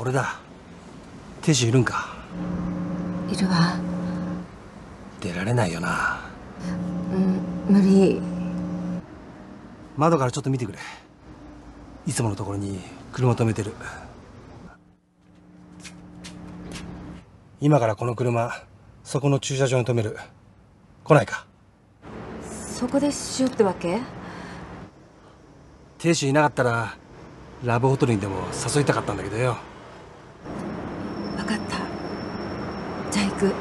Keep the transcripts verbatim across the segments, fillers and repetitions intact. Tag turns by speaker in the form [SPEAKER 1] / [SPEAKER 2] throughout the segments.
[SPEAKER 1] 俺だ。亭主いるんか？
[SPEAKER 2] いるわ。
[SPEAKER 1] 出られないよな。
[SPEAKER 2] うん、無理。
[SPEAKER 1] 窓からちょっと見てくれ。いつものところに車止めてる。今からこの車そこの駐車場に止める。来ないか？
[SPEAKER 2] そこでしようってわけ？
[SPEAKER 1] 亭主いなかったらラブホテルにでも誘いたかったんだけどよ。
[SPEAKER 2] 分かった。じゃあ行く。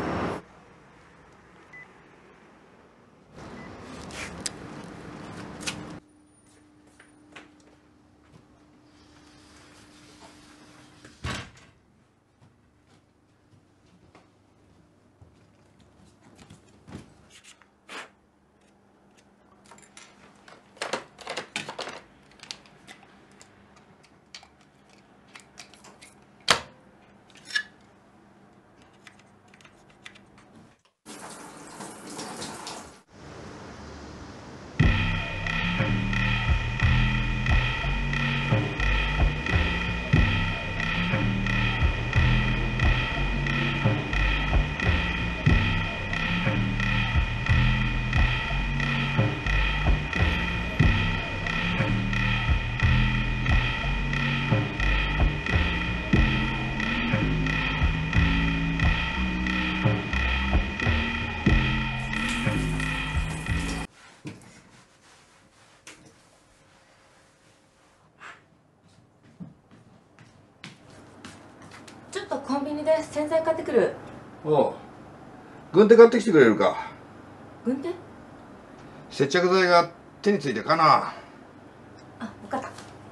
[SPEAKER 2] ちょっとコンビニで洗剤買ってくる。
[SPEAKER 3] おう、軍手買ってきてくれるか。
[SPEAKER 2] 軍手？
[SPEAKER 3] 接着剤が手についてかな。
[SPEAKER 2] あ、分かった。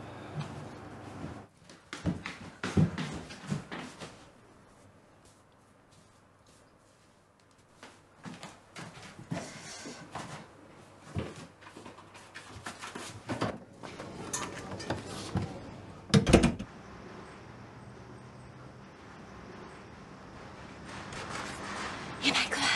[SPEAKER 2] 今行くわ。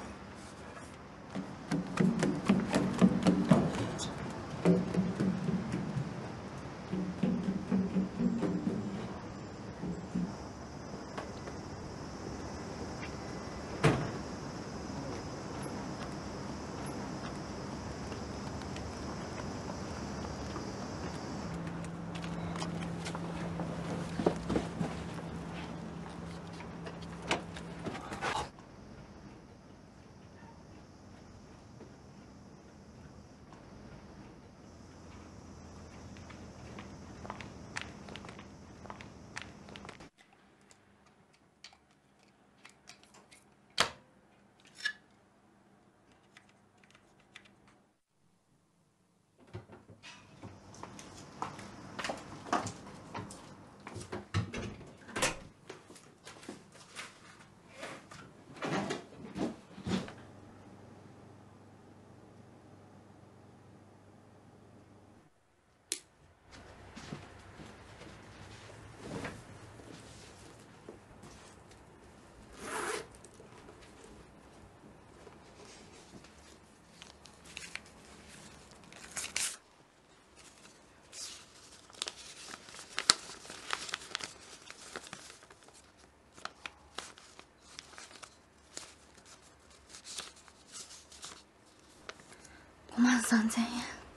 [SPEAKER 2] ごまんさんぜんえん。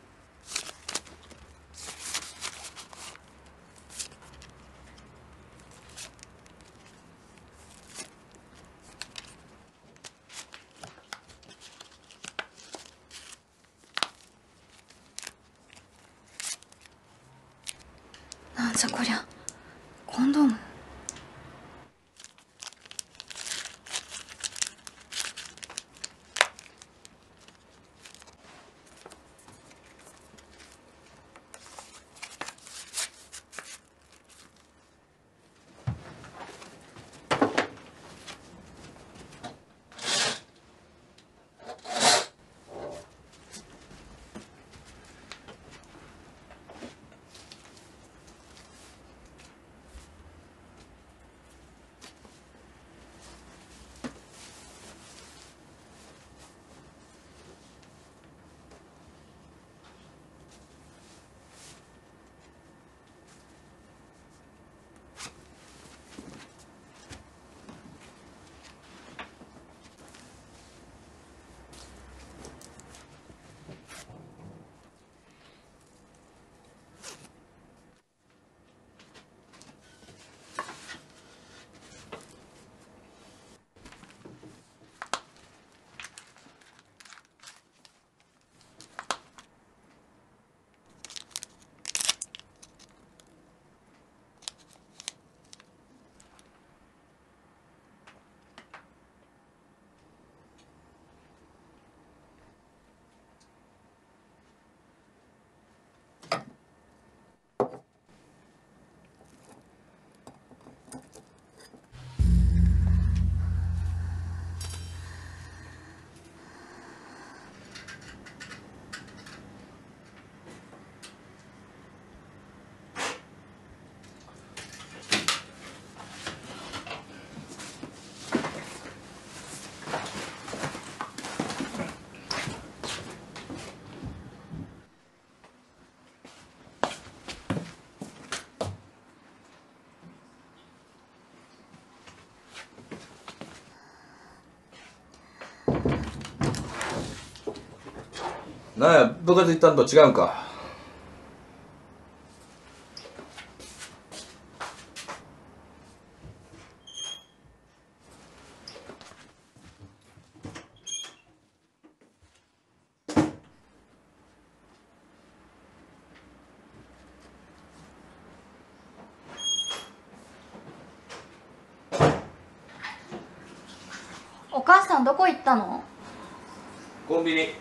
[SPEAKER 2] なんじゃこりゃ。コンドーム。
[SPEAKER 4] なんや部活行ったんと違うんか。
[SPEAKER 5] お母さんどこ行ったの？
[SPEAKER 4] コンビニ。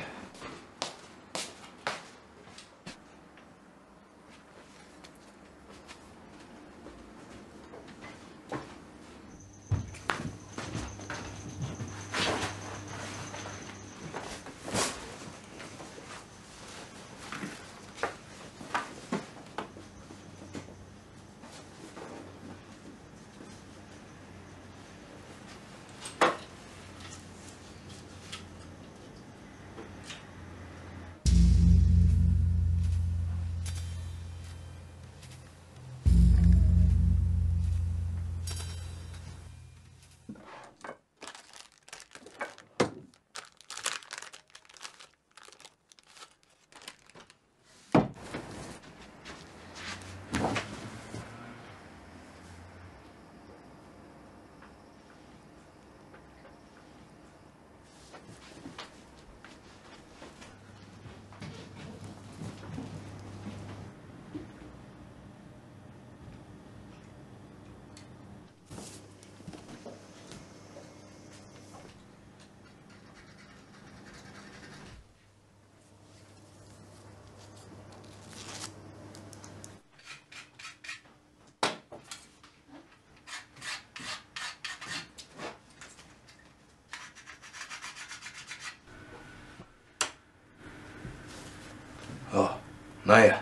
[SPEAKER 4] あ、なんや。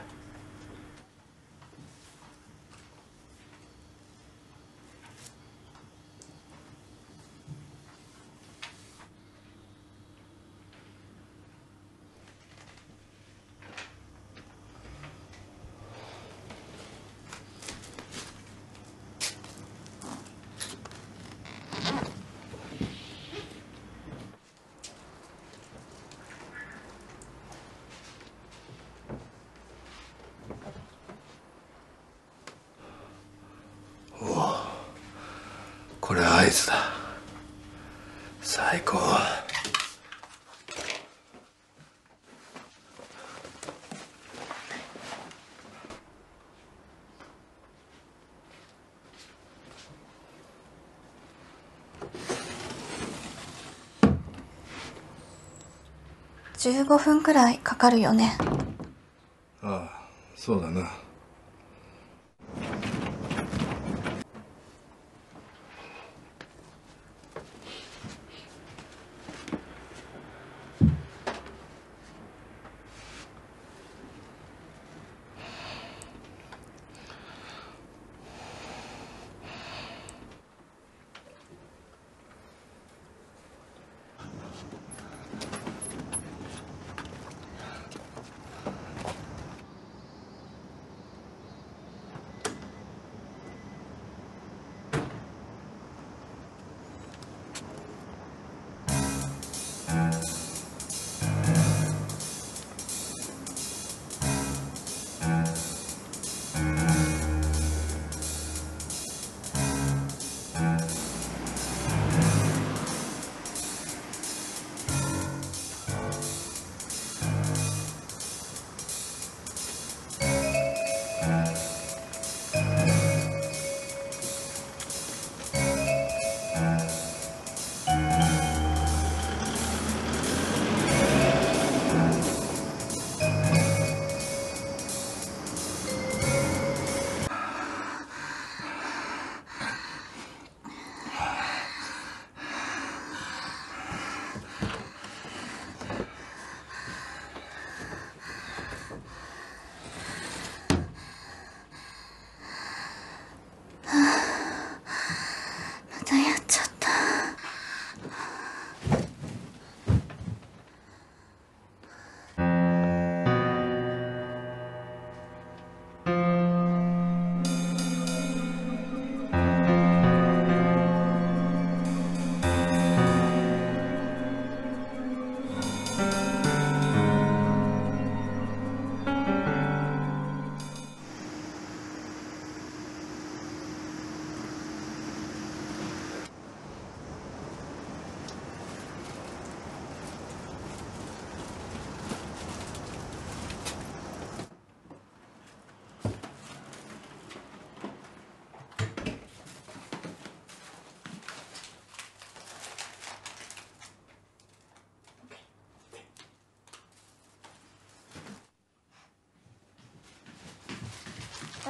[SPEAKER 4] これアイスだ。最高。
[SPEAKER 5] じゅうごふんくらいかかるよね。
[SPEAKER 3] ああ、そうだな。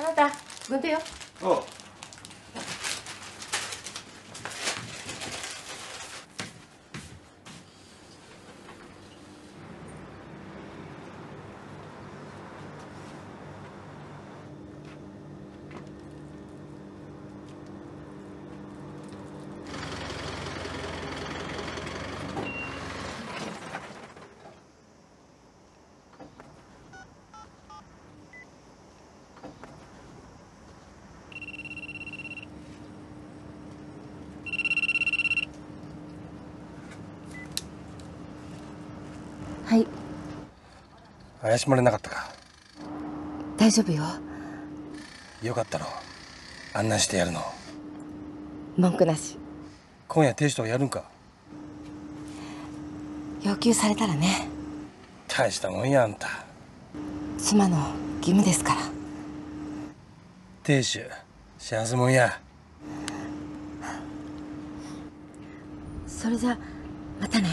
[SPEAKER 2] なた軍手よ。
[SPEAKER 3] おう。
[SPEAKER 2] はい、
[SPEAKER 1] 怪しまれなかったか。
[SPEAKER 2] 大丈夫よ。
[SPEAKER 1] よかったろ、案内してやるの。
[SPEAKER 2] 文句なし。
[SPEAKER 1] 今夜亭主とやるんか。
[SPEAKER 2] 要求されたらね。
[SPEAKER 1] 大したもんやあんた。
[SPEAKER 2] 妻の義務ですから。
[SPEAKER 1] 亭主幸せもんや。
[SPEAKER 2] それじゃまたね。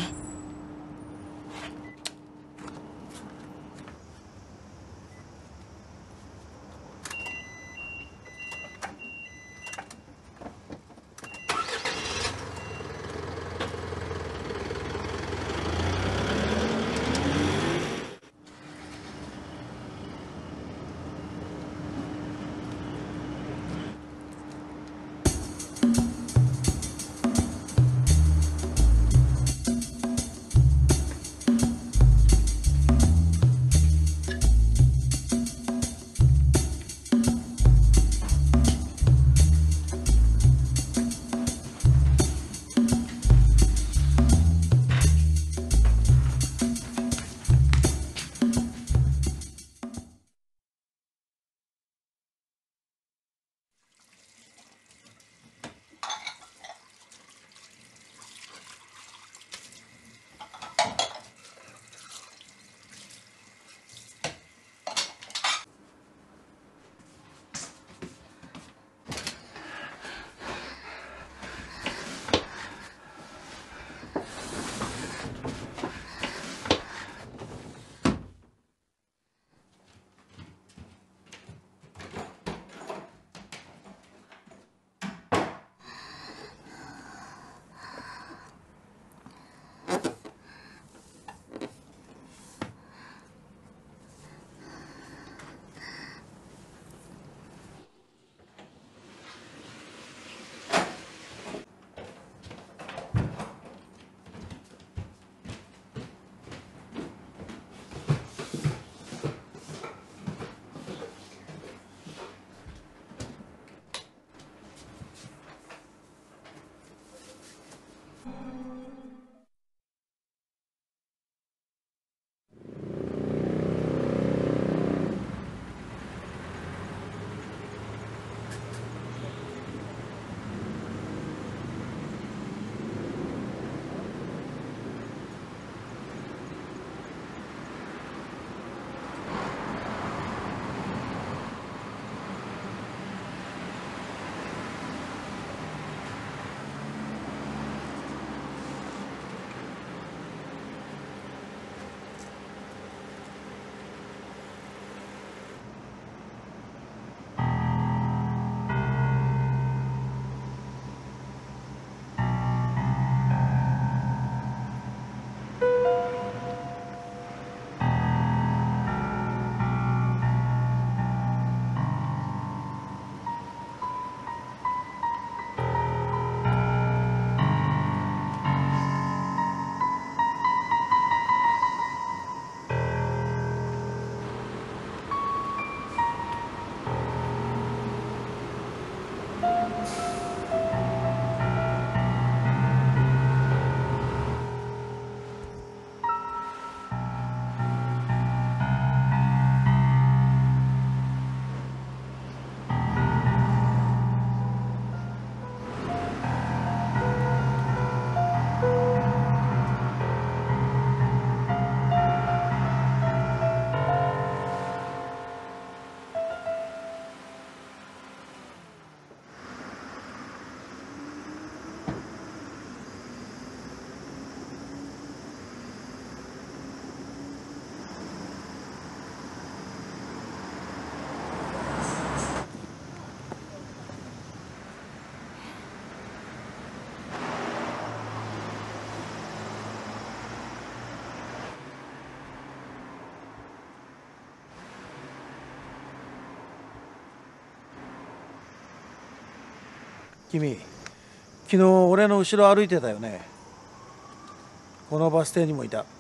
[SPEAKER 6] 君、昨日俺の後ろ歩いてたよね。このバス停にもいた。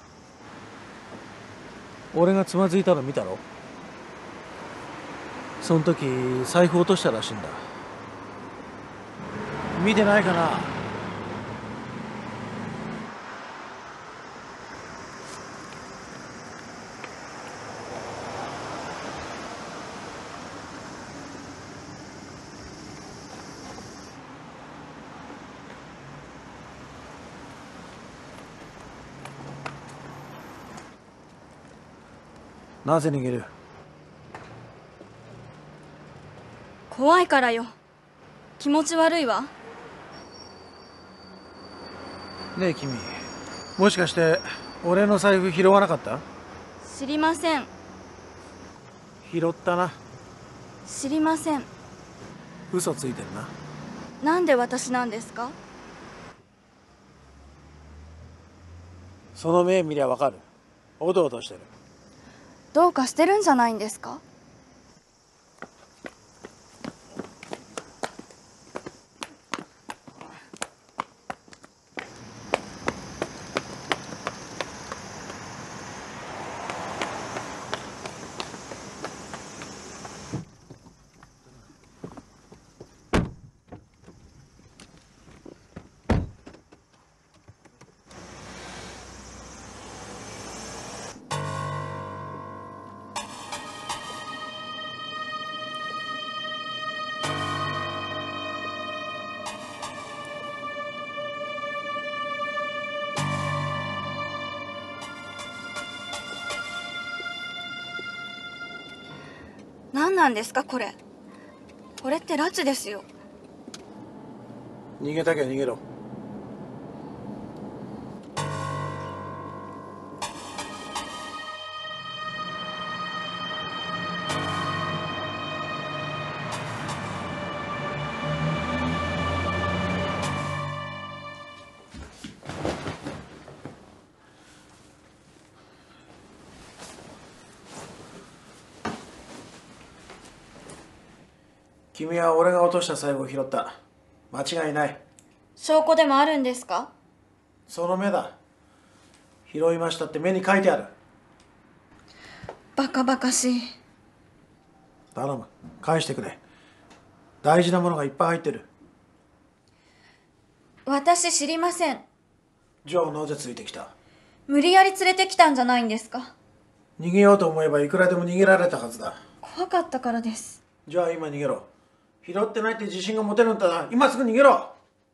[SPEAKER 6] 俺がつまずいたの見たろ。その時財布落としたらしいんだ。見てないかな。なぜ逃げる？
[SPEAKER 7] 怖いからよ。気持ち悪いわ。
[SPEAKER 6] ねえ君、もしかして俺の財布拾わなかった？
[SPEAKER 7] 知りません。
[SPEAKER 6] 拾ったな。
[SPEAKER 7] 知りません。
[SPEAKER 6] 嘘ついてるな。
[SPEAKER 7] なんで私なんですか？
[SPEAKER 6] その目見りゃわかる。おどおどしてる。
[SPEAKER 7] どうかしてるんじゃないんですか？何なんですかこれ。これって拉致ですよ。
[SPEAKER 6] 逃げたきゃ逃げろ。君は俺が落とした財布を拾った。間違いない。
[SPEAKER 7] 証拠でもあるんですか？
[SPEAKER 6] その目だ。拾いましたって目に書いてある。
[SPEAKER 7] バカバカしい。
[SPEAKER 6] 頼む、返してくれ。大事なものがいっぱい入ってる。
[SPEAKER 7] 私知りません。
[SPEAKER 6] じゃあなぜついてきた？
[SPEAKER 7] 無理やり連れてきたんじゃないんですか？
[SPEAKER 6] 逃げようと思えばいくらでも逃げられたはずだ。
[SPEAKER 7] 怖かったからです。
[SPEAKER 6] じゃあ今逃げろ。拾ってないって自信が持てるんだな。今すぐ逃げろ。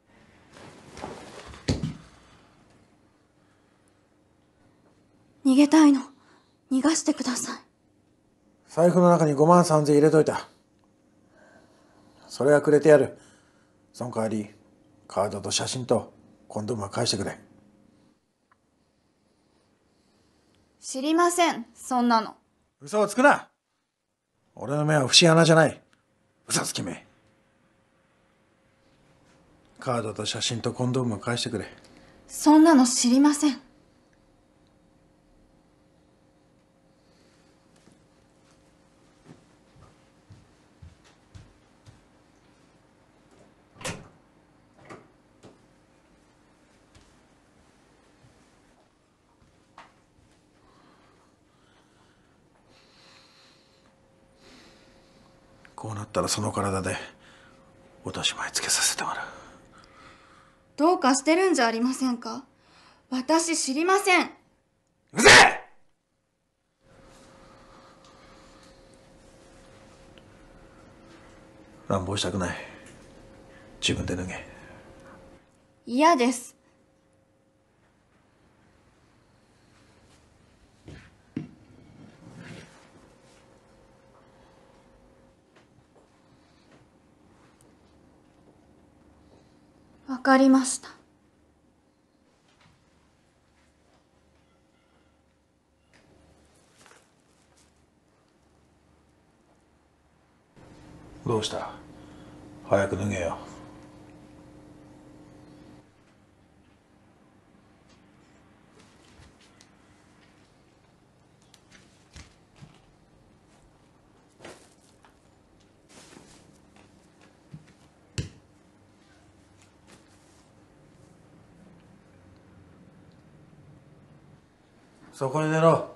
[SPEAKER 7] 逃げたいの。逃がしてください。
[SPEAKER 6] 財布の中にごまんさんぜん入れといた。それはくれてやる。その代わりカードと写真とコンドームは返してくれ。
[SPEAKER 7] 知りません、そんなの。
[SPEAKER 6] 嘘をつくな。俺の目は節穴じゃない。嘘つきめ。カードと写真とコンドームを返してくれ。
[SPEAKER 7] そんなの知りません。
[SPEAKER 6] こうなったらその体で落とし前つけさせてもらう。
[SPEAKER 7] どうかしてるんじゃありませんか？私知りません。
[SPEAKER 6] うぜえ！乱暴したくない。自分で脱げ。
[SPEAKER 7] 嫌です。わかりました。
[SPEAKER 6] どうした？早く脱げよ。 そこに寝ろ。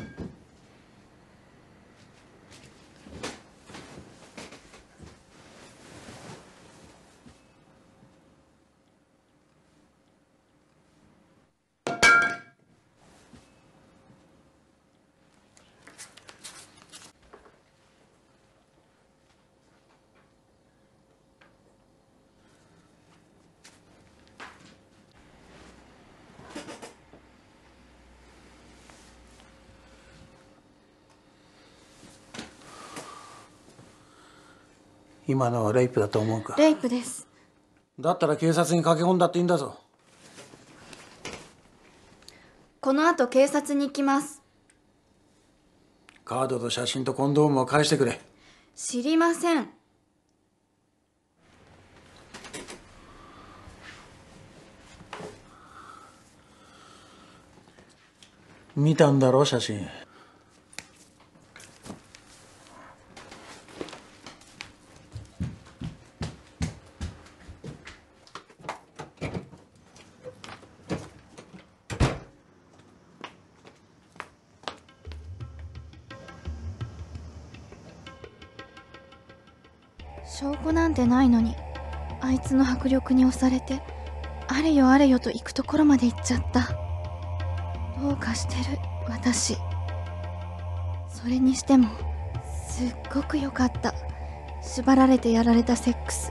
[SPEAKER 6] 今のはレイプだと思うか？
[SPEAKER 7] レイプです。
[SPEAKER 6] だったら警察に駆け込んだっていいんだぞ。
[SPEAKER 7] この後警察に行きます。
[SPEAKER 6] カードと写真とコンドームを返してくれ。
[SPEAKER 7] 知りません。
[SPEAKER 6] 見たんだろ写真。
[SPEAKER 7] 証拠なんてないのに、あいつの迫力に押されて、あれよあれよと行くところまで行っちゃった。どうかしてる私。それにしてもすっごく良かった。縛られてやられたセックス。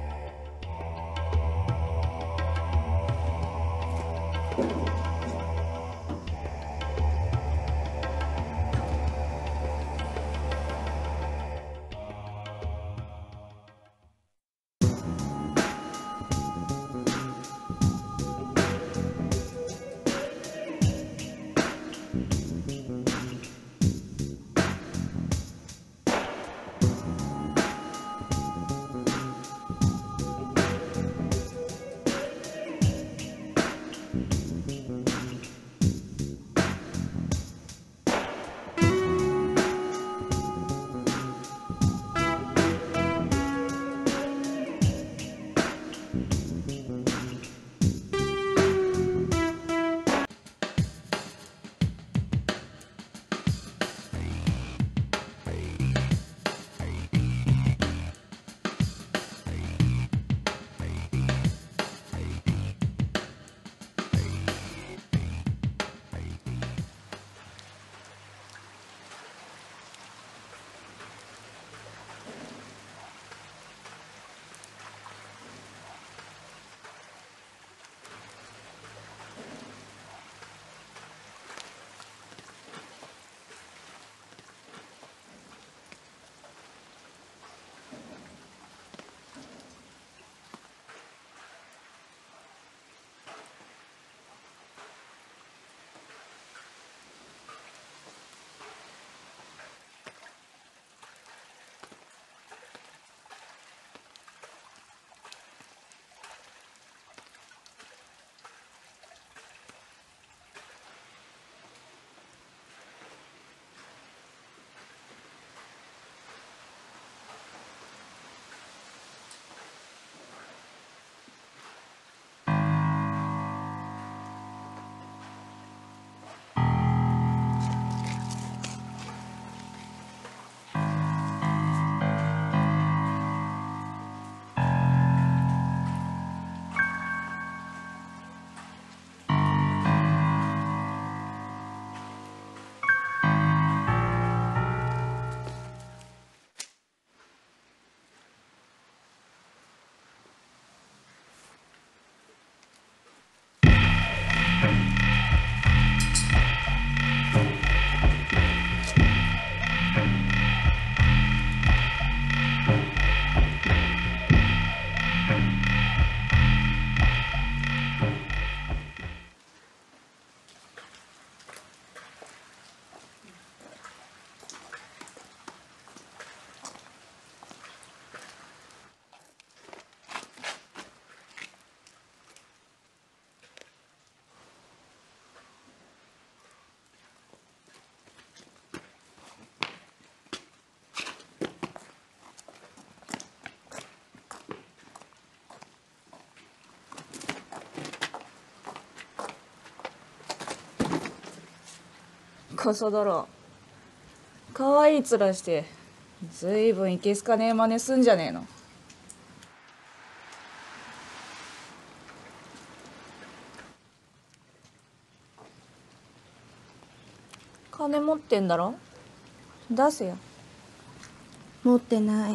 [SPEAKER 8] こそ泥。可愛い面してずいぶんいけすかねえ真似すんじゃねえの。金持ってんだろ、出せよ。
[SPEAKER 2] 持ってない。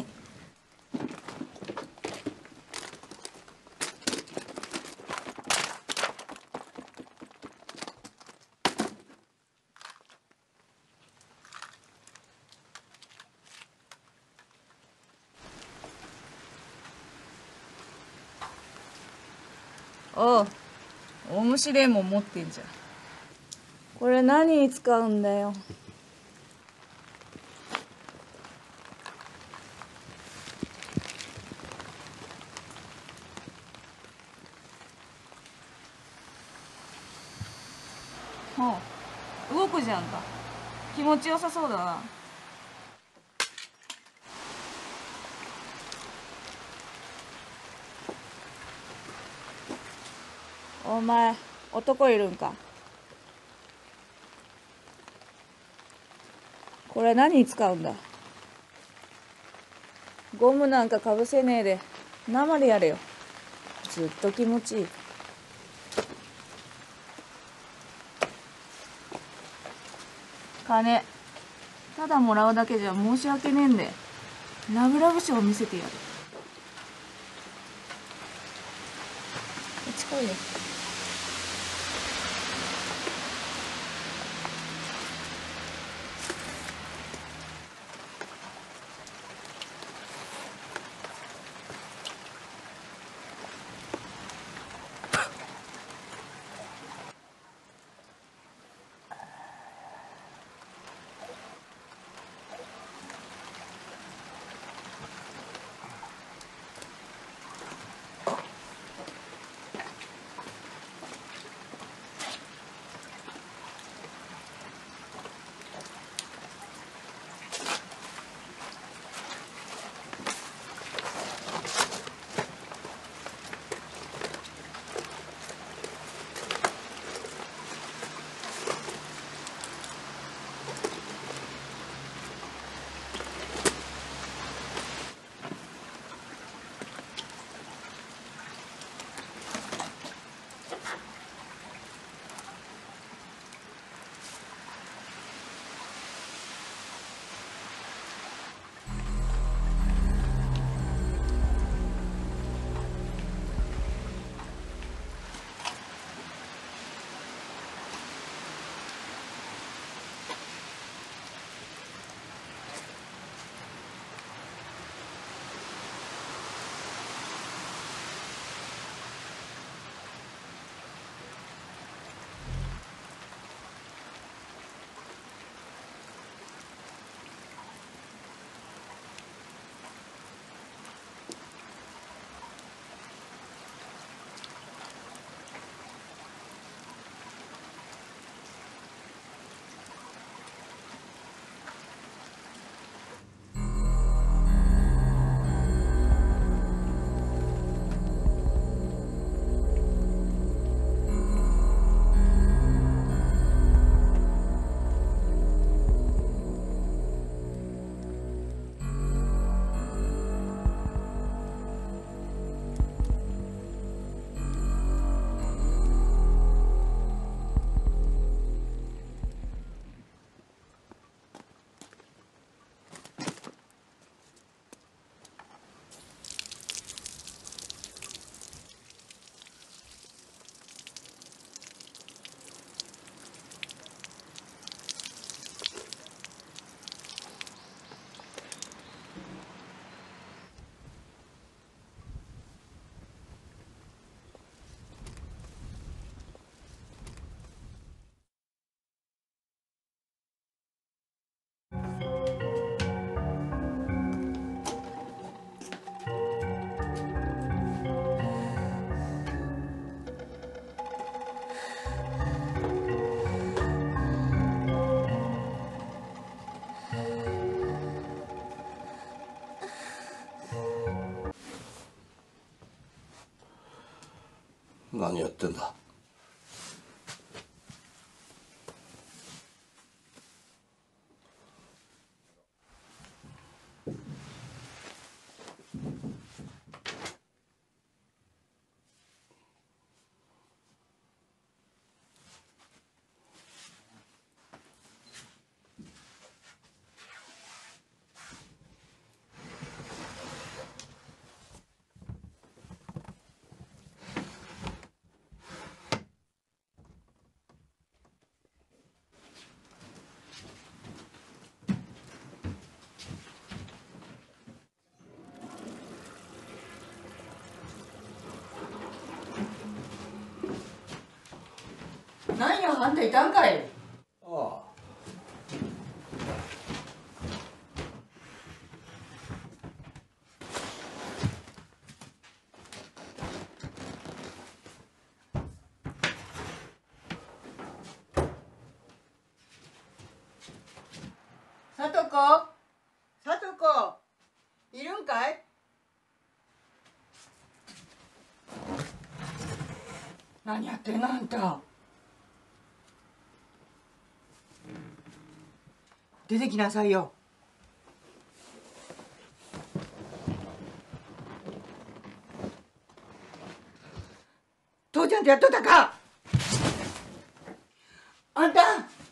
[SPEAKER 8] おう、お虫レモン持ってんじゃん。これ何に使うんだよ。ほう、動くじゃんか。気持ちよさそうだな。お前、男いるんか。これ何に使うんだ。ゴムなんかかぶせねえで生でやれよ。ずっと気持ちいい。金ただもらうだけじゃ申し訳ねえんで、ラブラブショーを見せてやる。こっち来いよ。
[SPEAKER 4] 何やってんだ。
[SPEAKER 9] あんたいたんかい。
[SPEAKER 4] ああ。
[SPEAKER 9] さとこ、さとこ、いるんかい。何やってんのあんた。出てきなさいよ。父ちゃんとやっとったか。あんた。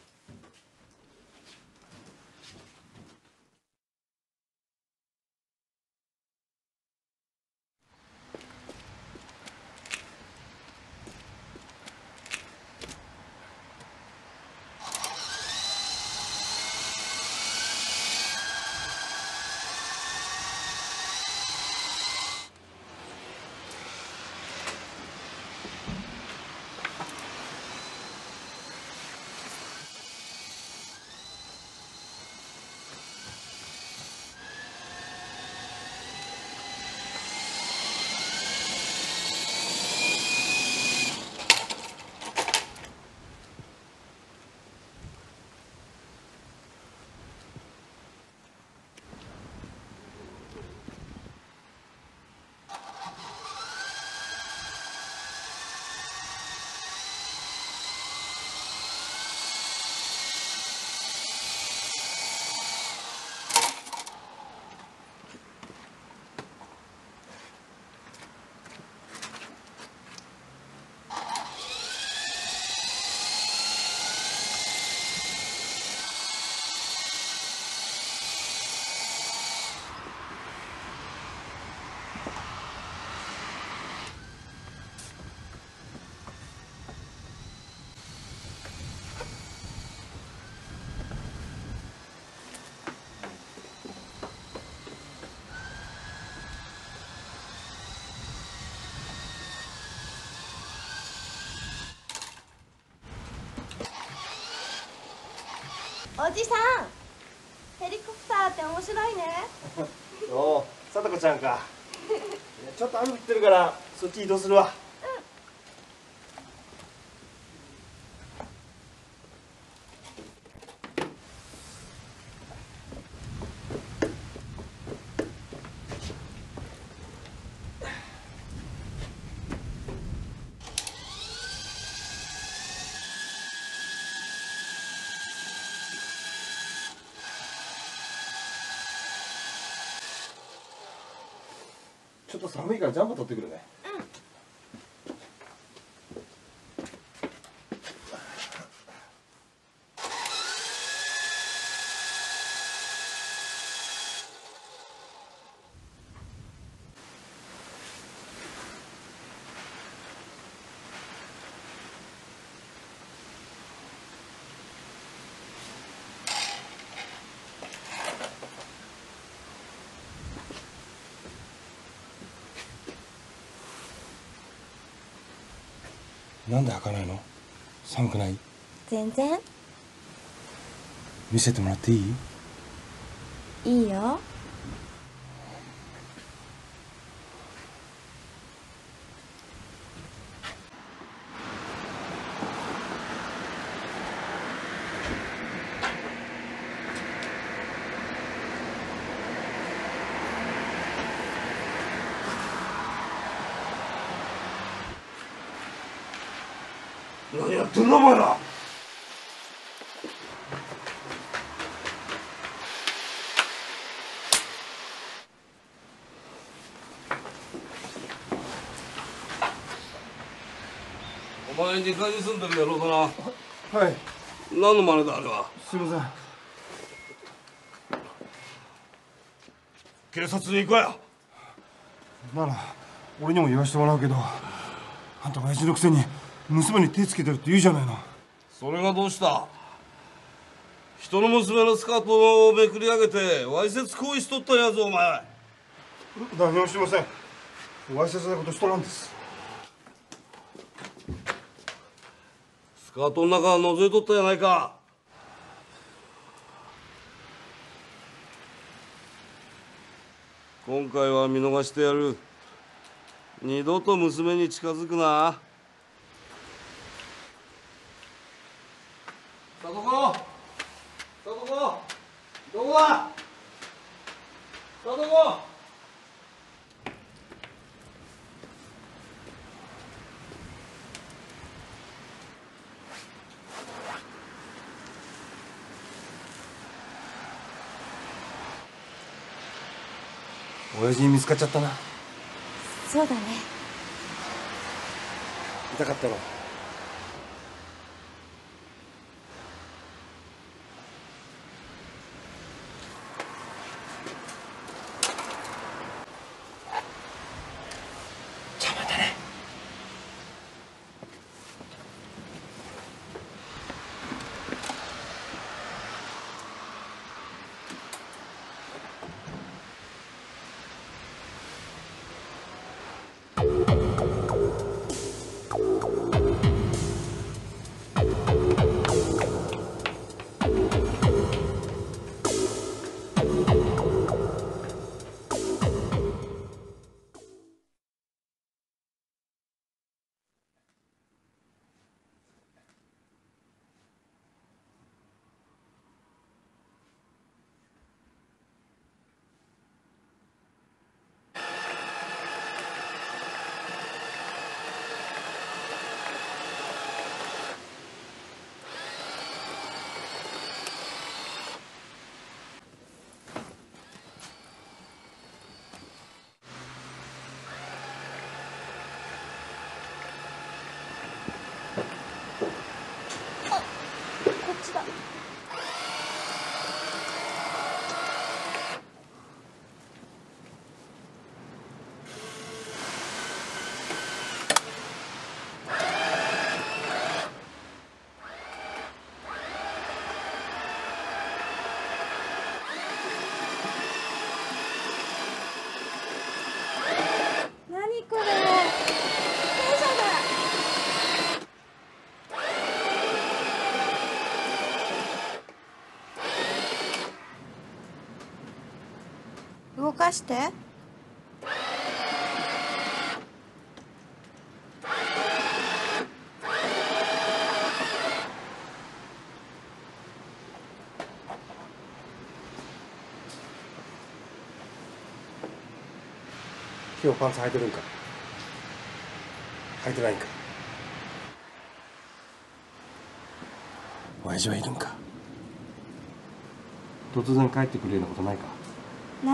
[SPEAKER 7] おじさん、ヘリコプターって面白いね。
[SPEAKER 1] おう、さとこちゃんか。ちょっと雨降ってるからそっち移動するわ。ちょっと寒いからジャンパー取ってくるね。なんで開かないの？寒くない？
[SPEAKER 7] 全然。
[SPEAKER 1] 見せてもらっていい？
[SPEAKER 7] いいよ。
[SPEAKER 3] 何やってんだお前ら。
[SPEAKER 10] お前にかに住んでるやろうかな。
[SPEAKER 1] はい。
[SPEAKER 10] 何の真似だあれは。
[SPEAKER 1] すいません。
[SPEAKER 10] 警察に行こうや。
[SPEAKER 1] なら俺にも言わしてもらうけど、あんた親父のくせに娘に手つけてるって言うじゃないの。
[SPEAKER 10] それがどうした？人の娘のスカートをめくり上げてわいせつ行為しとったんやぞお前。
[SPEAKER 1] 何もしません。わいせつなことしとらんです。
[SPEAKER 10] スカートの中覗いとったやないか。今回は見逃してやる。二度と娘に近づくな。さとこ、さとこ、どこだ。さとこ。
[SPEAKER 1] 親父に見つかっちゃったな。
[SPEAKER 7] そうだね。
[SPEAKER 1] 痛かったろ。邪魔だね。
[SPEAKER 5] 動かして。
[SPEAKER 1] 今日パンツ履いてるんか。履いてないんか。親父はいるんか。突然帰ってくるようなことないか。
[SPEAKER 5] ない。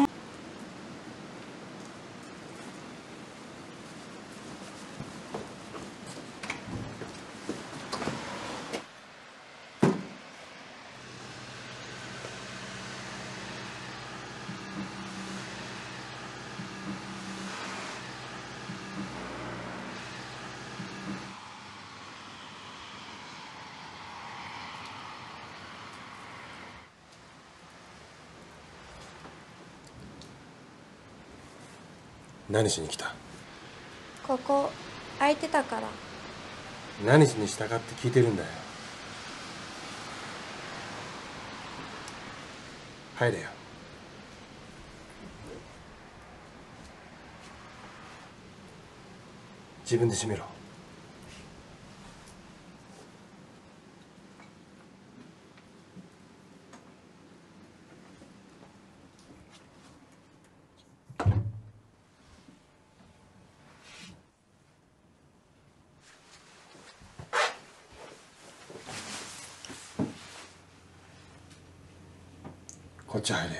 [SPEAKER 1] 何しに来た。
[SPEAKER 5] ここ空いてたから。
[SPEAKER 1] 何しに従って聞いてるんだよ。入れよ。自分で閉めろ。こっち入れよ。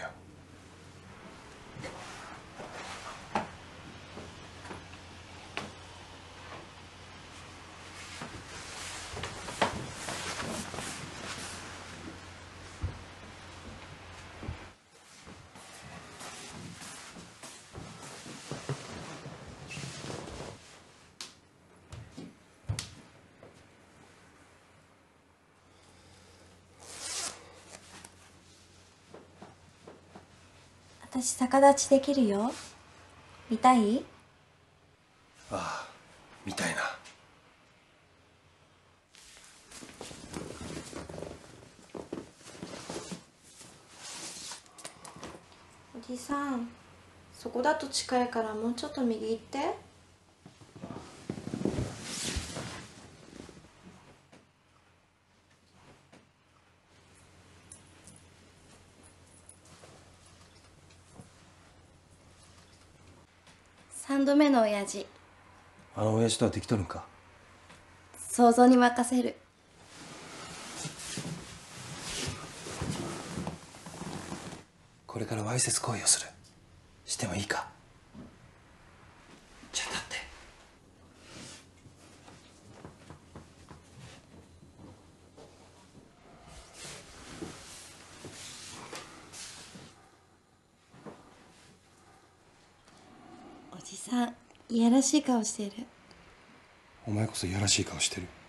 [SPEAKER 5] 私逆立ちできるよ。見たい？
[SPEAKER 1] ああ、見たいな。
[SPEAKER 5] じさん、そこだと近いからもうちょっと右行って。三度目の親父。
[SPEAKER 11] あの親父とはできとるんか？
[SPEAKER 5] 想像に任せる。
[SPEAKER 11] これからわいせつ行為をする。してもいいか？じゃあ立って。
[SPEAKER 5] おじさん、いやらしい顔してる。
[SPEAKER 11] お前こそいやらしい顔してる。